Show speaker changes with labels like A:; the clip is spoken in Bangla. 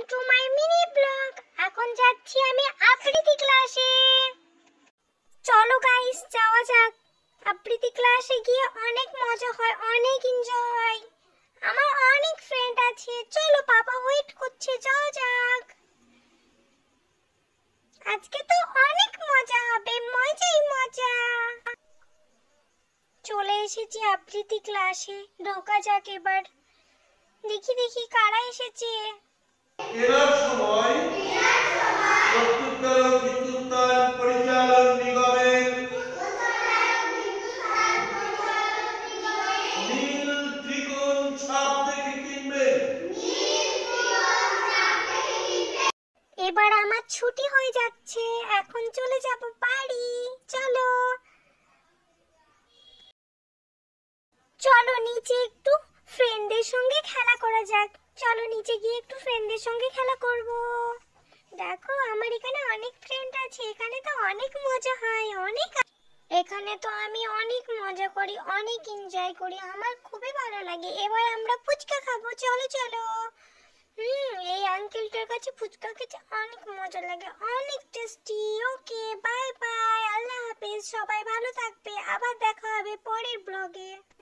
A: To my mini blog. এখন যাচ্ছি আমি আবৃত্তি ক্লাসে। চলো গাইস যাওয়া যাক। আবৃত্তি ক্লাসে গিয়ে অনেক মজা হয়, অনেক এনজয় হয়। আমার অনেক ফ্রেন্ড আছে। চলো পাপা ওয়েট করছে, যাওয়া যাক। আজকে তো অনেক মজা হবে, মজাই মজা। চলে এসেছি আবৃত্তি ক্লাসে, ঢোকা যাক এবার। দেখি দেখি কারা এসেছে।
B: এর সময় প্রস্তুতকারক হিন্দুস্তান পরিচালন নিগমের নীল ত্রিকোণ ছাপ দেখে কিনবেন।
A: এবার আমার ছুটি হয়ে যাচ্ছে, এখন চলে যাব বাড়ি। চলো চলো নিচে একটু ফ্রেন্ডদের সঙ্গে খেলা করা যাক। চলো নিচে গিয়ে একটু ফ্রেন্ডদের সঙ্গে খেলা করব। দেখো আমার এখানে অনেক ফ্রেন্ড আছে, এখানে তো অনেক মজা হয়, এখানে তো আমি অনেক মজা করি, অনেক এনজয় করি, আমার খুবই ভালো লাগে। এবার আমরা ফুচকা খাবো, চলো চলো। এই আঙ্কেলটার কাছে ফুচকা খেতে অনেক মজা লাগে, অনেক টেস্টি। ওকে বাই বাই, আল্লাহ হাফেজ, সবাই ভালো থাকবে, আবার দেখা হবে পরের ব্লগে।